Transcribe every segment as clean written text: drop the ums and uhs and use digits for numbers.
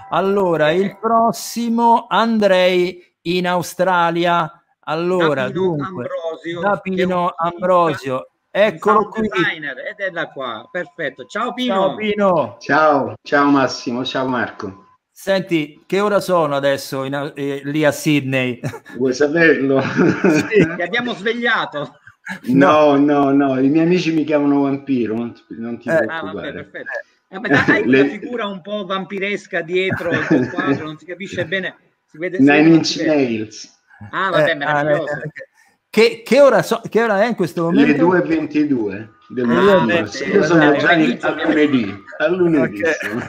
Allora, il prossimo andrei in Australia. Allora, Da Pino dunque, Ambrosio, da Pino Ambrosio, eccolo qui. Designer, ed è da qua, perfetto. Ciao Pino. Ciao Pino. Ciao, ciao Massimo, ciao Marco. Senti, che ora sono adesso lì a Sydney? Vuoi saperlo? Sì. Ti abbiamo svegliato. No, i miei amici mi chiamano vampiro, non ti preoccupare. Vabbè, perfetto. Hai una figura un po' vampiresca dietro il tuo quadro, non si capisce bene. Si vede, Nine Inch Nails. Vabbè, meraviglioso. Che ora è in questo momento? Le 2:22 del mattino. Io sono già a lunedì.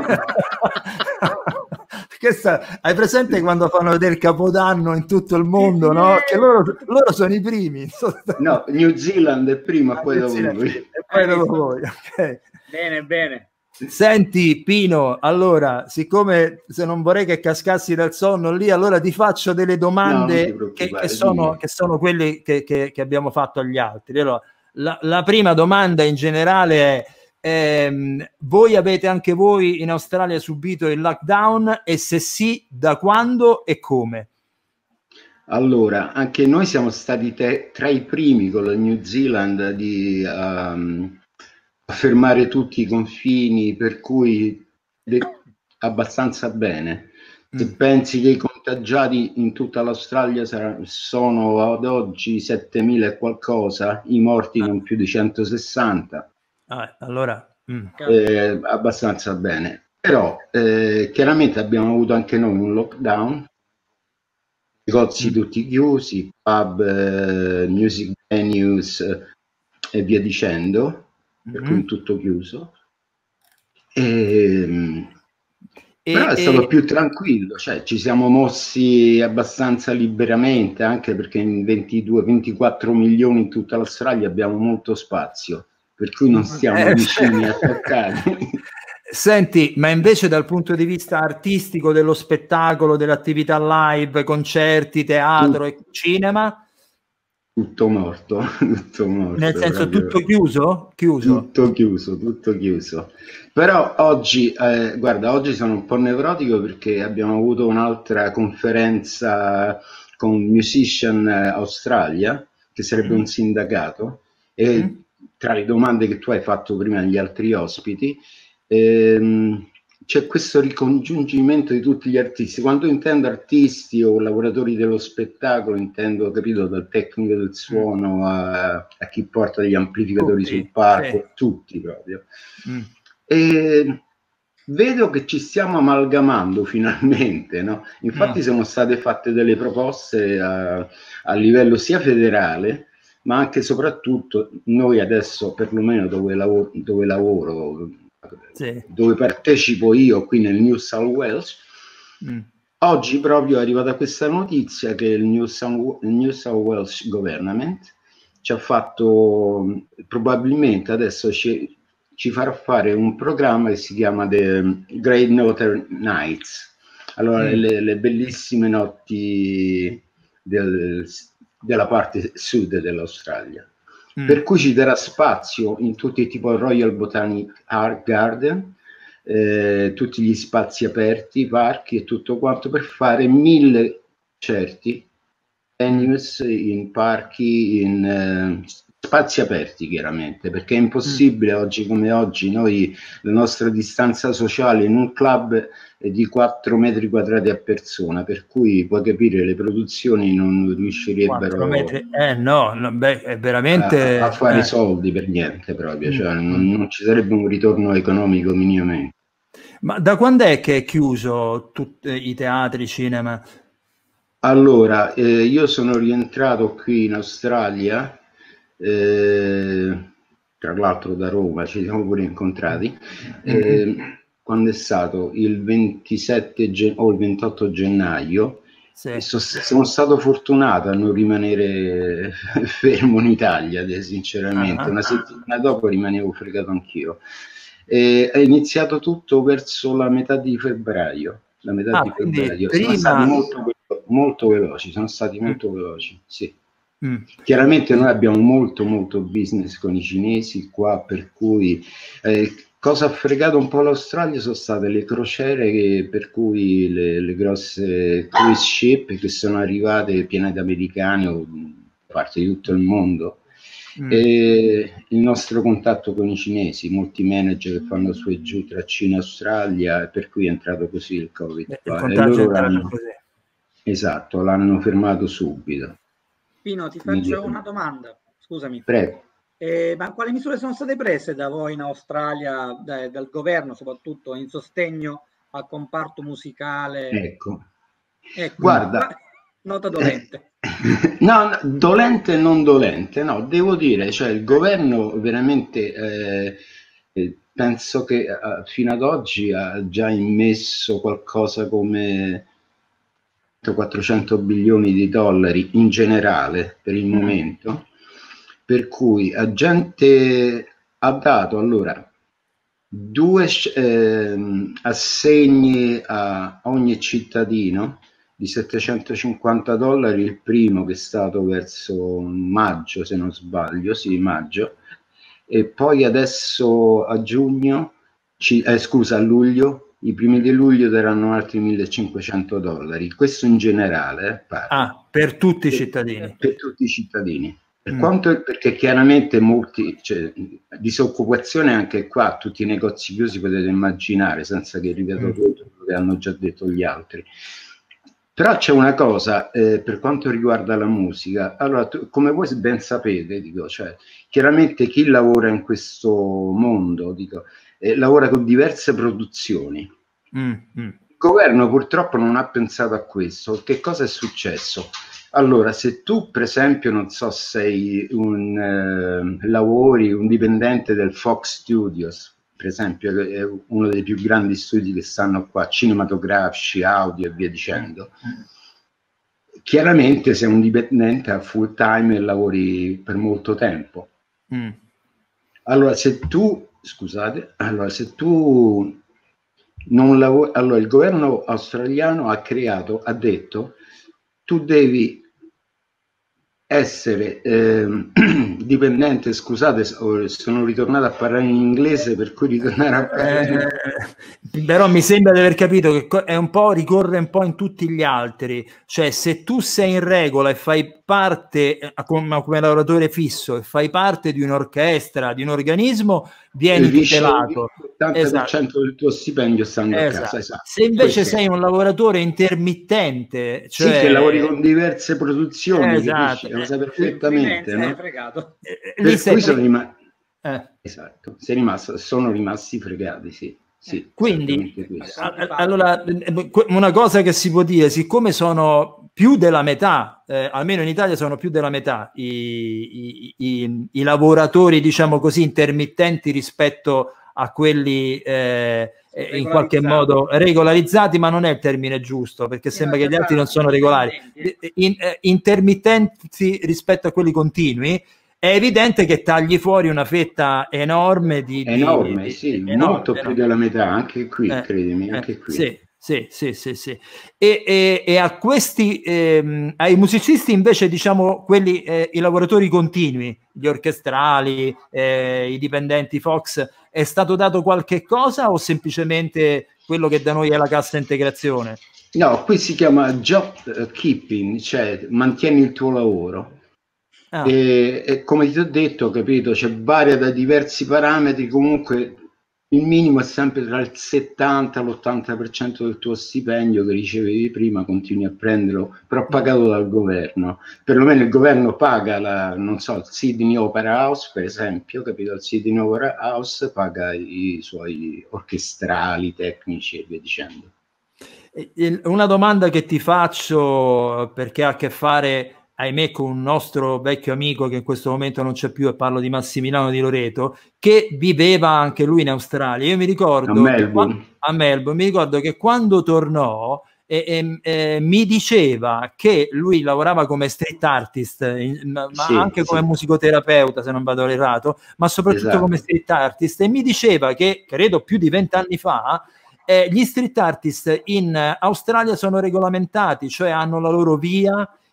Hai presente quando fanno vedere il Capodanno in tutto il mondo, no? Che loro sono i primi. No, New Zealand è prima, poi dopo voi. E poi dopo voi, ok. Bene, bene. Senti Pino, allora, siccome se non vorrei che cascassi dal sonno lì, allora ti faccio delle domande che sono quelle che abbiamo fatto agli altri. Allora, la prima domanda in generale è: voi avete anche voi in Australia subito il lockdown, e se sì, da quando e come? Allora, anche noi siamo stati tra i primi con la New Zealand di fermare tutti i confini, per cui abbastanza bene. Se pensi che i contagiati in tutta l'Australia sono ad oggi 7.000 e qualcosa, i morti non più di 160. Allora abbastanza bene. Però chiaramente abbiamo avuto anche noi un lockdown, negozi tutti chiusi, pub, music venues e via dicendo, per cui tutto chiuso. Però è stato più tranquillo, cioè ci siamo mossi abbastanza liberamente, anche perché in 22-24 milioni in tutta l'Australia abbiamo molto spazio, per cui non stiamo vicini a toccare. Senti, ma invece dal punto di vista artistico, dello spettacolo, dell'attività live, concerti, teatro e cinema? Tutto morto, tutto morto. Nel senso, proprio. tutto chiuso? Tutto chiuso. Però oggi, guarda, oggi sono un po' nevrotico perché abbiamo avuto un'altra conferenza con Musician Australia, che sarebbe un sindacato, e tra le domande che tu hai fatto prima agli altri ospiti, c'è questo ricongiungimento di tutti gli artisti. Quando intendo artisti o lavoratori dello spettacolo, intendo, capito, dal tecnico del suono a chi porta degli amplificatori sul palco, tutti proprio. E vedo che ci stiamo amalgamando finalmente, no? Infatti sono state fatte delle proposte a livello sia federale, ma anche e soprattutto noi adesso, perlomeno dove lavoro, dove partecipo io qui nel New South Wales, oggi proprio è arrivata questa notizia che il New South Wales Government ci ha fatto, probabilmente adesso ci farà fare un programma che si chiama The Great Northern Nights. Allora, le bellissime notti della parte sud dell'Australia. Per cui ci darà spazio in tutti, tipo il Royal Botanic Garden, tutti gli spazi aperti, parchi e tutto quanto, per fare 1000 concerti, venues in parchi, in spazi aperti, chiaramente, perché è impossibile oggi come oggi, noi la nostra distanza sociale in un club è di 4 metri quadrati a persona, per cui puoi capire, le produzioni non riuscirebbero è veramente a fare soldi per niente proprio, cioè non ci sarebbe un ritorno economico minimamente. Ma da quando è che è chiuso tutti i teatri, cinema? Allora, io sono rientrato qui in Australia, tra l'altro da Roma, ci siamo pure incontrati, quando è stato il 27 o il 28 gennaio, sono stato fortunato a non rimanere fermo in Italia, sinceramente. Una settimana dopo rimanevo fregato anch'io. È iniziato tutto verso la metà di febbraio. La metà di febbraio. Sono stati molto veloci, sì. Chiaramente noi abbiamo molto business con i cinesi qua, per cui cosa ha fregato un po' l'Australia sono state le crociere, per cui le grosse cruise ship che sono arrivate piene di americani o parte di tutto il mondo. E il nostro contatto con i cinesi, molti manager che fanno su e giù tra Cina e Australia, per cui è entrato così il Covid. E loro esatto, l'hanno fermato subito. Pino, ti faccio una domanda, scusami. Prego. Ma quali misure sono state prese da voi in Australia, dal governo soprattutto, in sostegno al comparto musicale? Ecco. Guarda, nota dolente. No, dolente e non dolente, no, devo dire, cioè il governo veramente penso che fino ad oggi ha già immesso qualcosa come 400 bilioni di dollari in generale per il momento, per cui la gente ha dato allora 2 assegni a ogni cittadino di $750, il primo che è stato verso maggio, se non sbaglio, sì, maggio, e poi adesso a giugno, a luglio, i primi di luglio daranno altri $1.500, questo in generale. Per tutti i cittadini. Per tutti i cittadini. Per quanto, perché chiaramente molti, cioè, disoccupazione anche qua, tutti i negozi chiusi potete immaginare, senza che ripeto tutto quello che hanno già detto gli altri. Però c'è una cosa per quanto riguarda la musica. Allora, come voi ben sapete, dico, cioè, chiaramente chi lavora in questo mondo, dico, lavora con diverse produzioni. Il governo purtroppo non ha pensato a questo. Che cosa è successo? Allora, se tu per esempio, non so, sei lavori un dipendente del Fox Studios, per esempio, che è uno dei più grandi studi che stanno qua, cinematografici, audio e via dicendo, chiaramente sei un dipendente a full time e lavori per molto tempo. Allora, se tu non lavori, allora il governo australiano ha detto tu devi essere dipendente, scusate, sono ritornato a parlare in inglese, per cui ritornare a parlare però mi sembra di aver capito che è un po', ricorre un po' in tutti gli altri, cioè se tu sei in regola e fai parte come lavoratore fisso e fai parte di un'orchestra, di un organismo, vieni tutelato. L'80% del tuo stipendio stanno a casa. Esatto. Se invece sei un lavoratore intermittente, cioè... sì, che lavori con diverse produzioni, esatto, lo sai perfettamente, no? Fregato. Per cui sono rimasti fregati, sì. Sì, quindi allora una cosa che si può dire, siccome sono più della metà, almeno in Italia sono più della metà i lavoratori, diciamo così, intermittenti rispetto a quelli in qualche modo regolarizzati, ma non è il termine giusto, perché sembra che gli altri non sono regolari, intermittenti rispetto a quelli continui. È evidente che tagli fuori una fetta enorme molto più della metà, anche qui, credimi, anche qui. Sì. E a questi, ai musicisti invece, diciamo, quelli, i lavoratori continui, gli orchestrali, i dipendenti Fox, è stato dato qualche cosa o semplicemente quello che da noi è la cassa integrazione? No, qui si chiama job keeping, cioè mantieni il tuo lavoro. E come ti ho detto, capito, varia da diversi parametri, comunque il minimo è sempre tra il 70 e l'80% del tuo stipendio che ricevevi prima, continui a prenderlo, però pagato dal governo. Perlomeno il governo paga non so, il Sydney Opera House, per esempio, capito? Il Sydney Opera House paga i suoi orchestrali, tecnici e via dicendo. Una domanda che ti faccio, perché ha a che fare, ahimè, con un nostro vecchio amico che in questo momento non c'è più, e parlo di Massimiliano Di Loreto, che viveva anche lui in Australia. Io mi ricordo a Melbourne, mi ricordo che quando tornò mi diceva che lui lavorava come street artist, ma anche come musicoterapeuta, se non vado errato, ma soprattutto come street artist, e mi diceva che, credo più di 20 anni fa, gli street artist in Australia sono regolamentati, cioè hanno la loro via,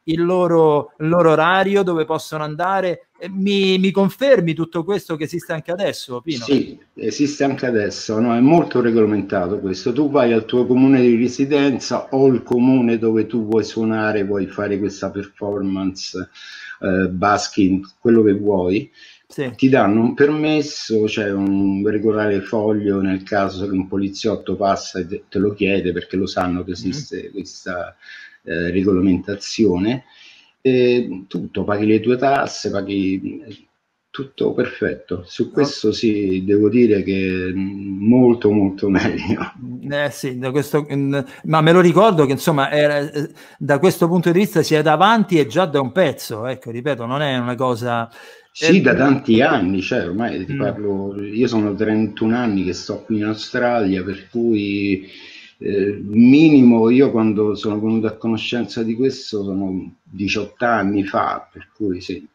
il loro orario, dove possono andare? Mi confermi tutto questo che esiste anche adesso, Pino? Sì, esiste anche adesso, no? È molto regolamentato questo. Tu vai al tuo comune di residenza o il comune dove tu vuoi suonare, vuoi fare questa performance, basking, quello che vuoi. Sì. Ti danno un permesso, cioè un regolare foglio nel caso che un poliziotto passa e te lo chiede, perché lo sanno che esiste questa regolamentazione. Tutto, paghi le tue tasse, paghi tutto perfetto. Su questo sì, devo dire che molto molto meglio. Sì, ma me lo ricordo che insomma da questo punto di vista si è davanti e già da un pezzo, ecco, ripeto, non è una cosa... Sì, da tanti anni, cioè ormai ti parlo, io sono 31 anni che sto qui in Australia, per cui minimo io quando sono venuto a conoscenza di questo sono 18 anni fa, per cui sì.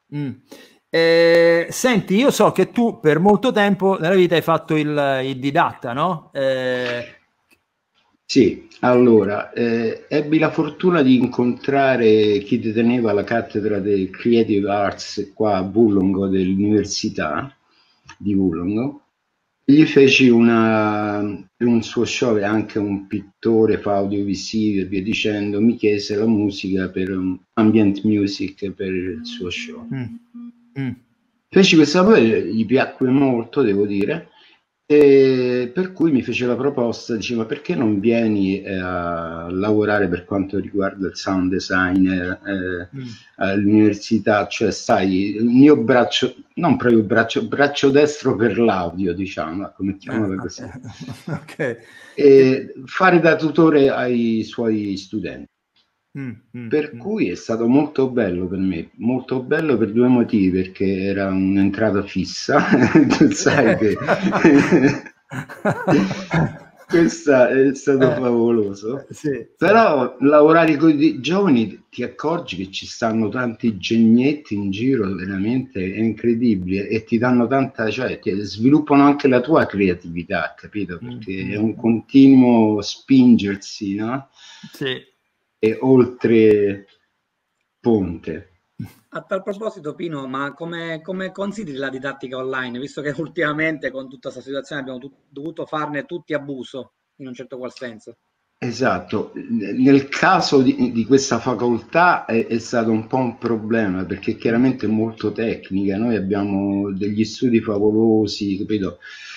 Senti, io so che tu per molto tempo nella vita hai fatto il didatta, no? Sì, allora, ebbi la fortuna di incontrare chi deteneva la cattedra del Creative Arts qua a Wollongong, dell'Università di Wollongong. Gli feci un suo show, è anche un pittore, fa audiovisivi e via dicendo, mi chiese la musica per ambient music per il suo show. Feci questa, poi gli piacque molto, devo dire, e per cui mi fece la proposta, diceva perché non vieni a lavorare per quanto riguarda il sound design all'università, cioè sai, il mio braccio, non proprio braccio destro per l'audio, diciamo, come chiamalo così, e fare da tutore ai suoi studenti. Per cui è stato molto bello per me, molto bello per due motivi, perché era un'entrata fissa, tu sai che questo è stato favoloso, sì, però lavorare con i giovani ti accorgi che ci stanno tanti genietti in giro, veramente è incredibile, e ti danno tanta, cioè ti sviluppano anche la tua creatività, capito? Perché è un continuo spingersi, no? Sì. E oltre ponte. A tal proposito, Pino, ma come consideri la didattica online, visto che ultimamente con tutta questa situazione abbiamo dovuto farne tutti abuso, in un certo qual senso? Esatto, nel caso di questa facoltà è stato un po' un problema, perché chiaramente è molto tecnica, noi abbiamo degli studi favolosi, capito?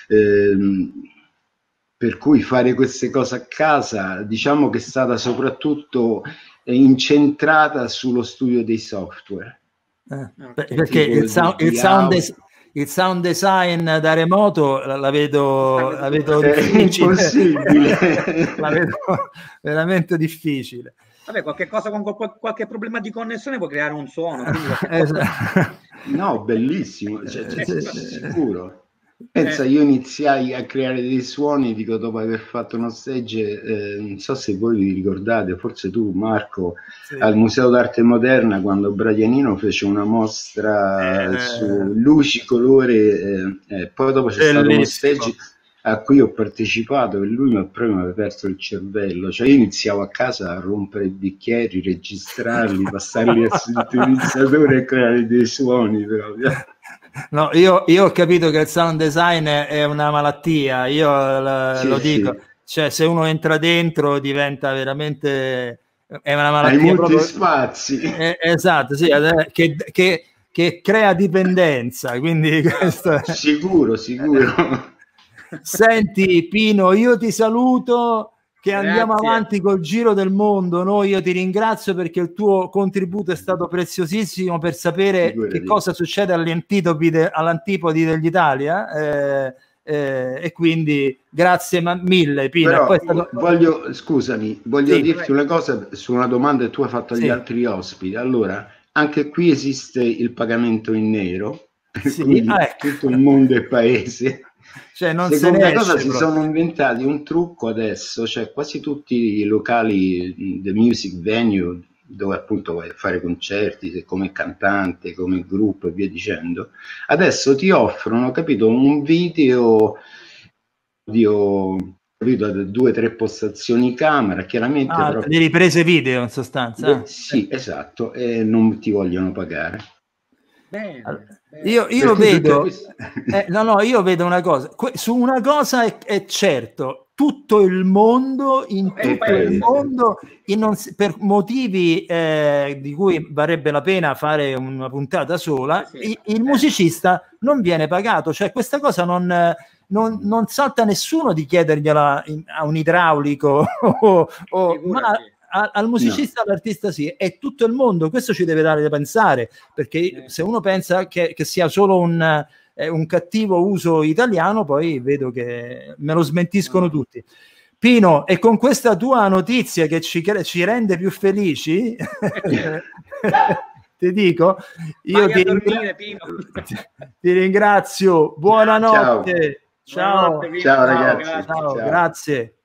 Per cui fare queste cose a casa, diciamo che è stata soprattutto incentrata sullo studio dei software. Perché il sound design da remoto la vedo difficile. Impossibile. La vedo veramente difficile. Vabbè, qualche cosa con qualche problema di connessione può creare un suono. No, bellissimo, sicuro. Pensa, io iniziai a creare dei suoni, dico, dopo aver fatto uno stage, non so se voi vi ricordate, forse tu Marco, sì, al Museo d'Arte Moderna, quando Braianino fece una mostra su luci, colore, poi dopo c'è stato uno stage a cui ho partecipato e lui mi aveva perso il cervello, cioè io iniziavo a casa a rompere i bicchieri, registrarli, passarli al sintetizzatore e creare dei suoni proprio. No, io ho capito che il sound design è una malattia, io lo dico, cioè se uno entra dentro diventa veramente, è una malattia. Hai molti spazi. Esatto, sì, che crea dipendenza, quindi questo è... Sicuro. Senti Pino, io ti saluto, che andiamo avanti col giro del mondo. No, io ti ringrazio perché il tuo contributo è stato preziosissimo per sapere che cosa succede all'antipodi dell'Italia, e quindi grazie mille Pino. Però poi voglio dirti una cosa su una domanda che tu hai fatto agli altri ospiti. Allora, anche qui esiste il pagamento in nero, quindi tutto il mondo è paese. Cioè non seconda cosa, si sono inventati un trucco adesso, cioè quasi tutti i locali, the music venue, dove appunto vai a fare concerti come cantante, come gruppo e via dicendo, adesso ti offrono, capito, un video capito, 2 o 3 postazioni camera, chiaramente però... le riprese video in sostanza. Sì, esatto, e non ti vogliono pagare. Bene. Io vedo io vedo una cosa, su una cosa è certo, tutto il mondo, per motivi di cui varrebbe la pena fare una puntata sola, il musicista non viene pagato, cioè questa cosa non salta nessuno di chiedergliela a un idraulico ma al musicista, all'artista sì, è tutto il mondo. Questo ci deve dare da pensare, perché se uno pensa che sia solo un cattivo uso italiano, poi vedo che me lo smentiscono tutti. Pino, e con questa tua notizia che ci rende più felici ti dico, io ti ringrazio, buonanotte. Ciao ragazzi, ciao, grazie.